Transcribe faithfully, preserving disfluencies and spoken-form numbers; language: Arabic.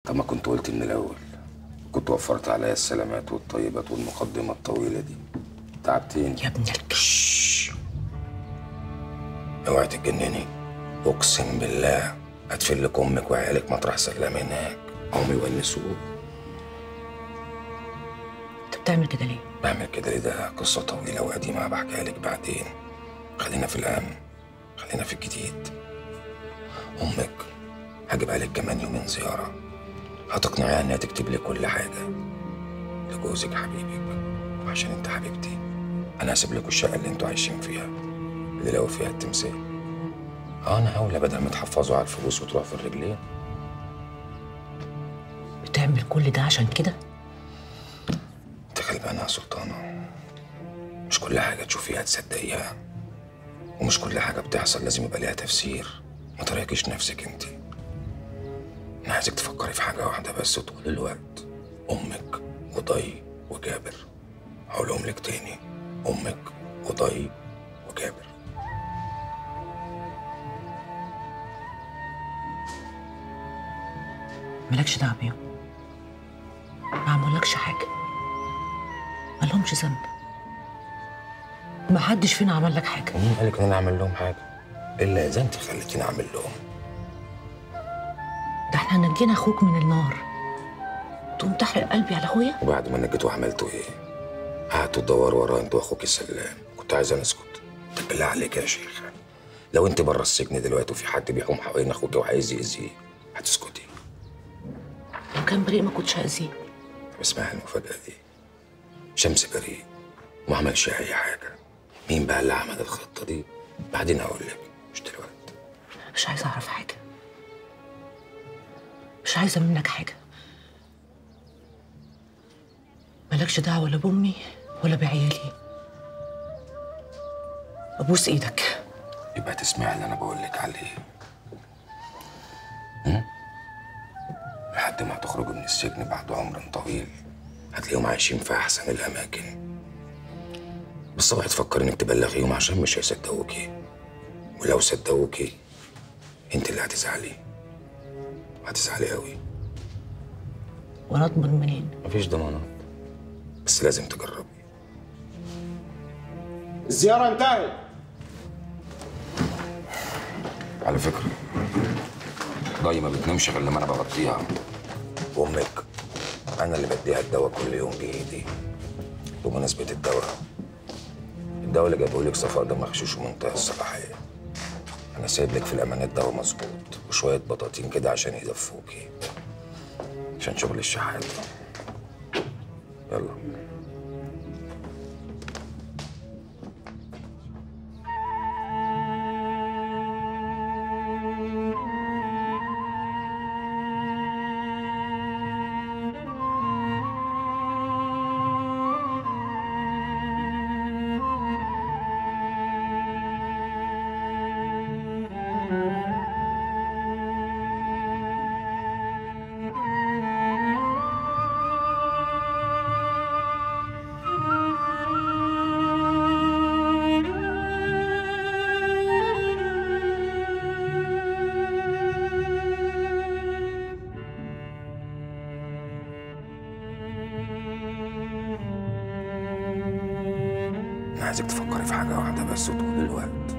طب ما كنت قلت من الاول، كنت وفرت عليا السلامات والطيبات والمقدمه الطويله دي. تعبتيني يا ابن الكش. اوعي تتجنني، اقسم بالله هتفل لك امك وعيالك مطرح سلام هناك، هم يونسوك. انت بتعمل كده ليه؟ بعمل كده ليه؟ ده قصه طويله وقديمه بحكيها لك بعدين. خلينا في الاهم، خلينا في الجديد. امك هجيب عليك كمان يومين زياره، هتقنعيها انها تكتب لك كل حاجه لجوزك حبيبك، وعشان انت حبيبتي انا هسيب لكم الشقه اللي انتوا عايشين فيها اللي لو فيها التمثال. اه انا اولى، بدل ما تحفظوا على الفلوس وتروح في الرجلين. بتعمل كل ده عشان كده؟ انت غلبانه يا سلطانه، مش كل حاجه تشوفيها تصدقيها، ومش كل حاجه بتحصل لازم يبقى ليها تفسير. ما تريكيش نفسك انت. انا عايزك تفكري في حاجه واحده بس طول الوقت، امك وضي وجابر. هقولهم لك تاني، امك وضي وجابر. مالكش دعوه بيهم، ما عملكش حاجه، مالهمش ذنب، ما حدش فينا عمل لك حاجه. ومين قالك ان انا اعمل لهم حاجه؟ الا اذا انت خليتيني اعمل لهم. ده احنا نجينا اخوك من النار تقوم تحرق قلبي على اخويا؟ وبعد ما نجيتوا عملتوا ايه؟ قعدتوا تدوروا وراه انت واخوك سلام. كنت عايزه نسكت. طب بالله عليك يا شيخه، لو انت بره السجن دلوقتي وفي حد بيحوم حوالين اخوك وعايز يأذيه هتسكتي؟ لو كان بريء ما كنتش هأذيه. طب اسمعي المفاجأة دي، شمس بريء وما عملش أي حاجة. مين بقى اللي عمل الخطة دي؟ بعدين هقول لك، مش دلوقتي. مش عايزه اعرف حاجه، مش عايزه منك حاجه. مالكش دعوه ولا بامي ولا بعيالي. ابوس ايدك. يبقى تسمعي اللي أنا بقول لك عليه. م? لحد ما هتخرجوا من السجن بعد عمر طويل هتلاقيهم عايشين في أحسن الأماكن. بس اوعي تفكري إنك تبلغيهم عشان مش هيصدقوكي، ولو صدقوكي أنت اللي هتزعلي، هتزعلي أوي. وانا اضمن منين؟ مفيش ضمانات، بس لازم تجربي. الزيارة انتهت. على فكرة ضاي ما بتنامش غير لما أنا بغطيها. وأمك أنا اللي بديها الدواء كل يوم بإيدي. بمناسبة الدواء، الدواء اللي جابه لك صفاء ده مغشوش ومنتهى الصلاحية. أنا سايب لك في الأمانات دواء مظبوط وشوية بطاطين كده عشان يدفوكي، عشان شغل الشحات. يلا. أنا عايزك تفكري في حاجة واحدة بس طول الوقت،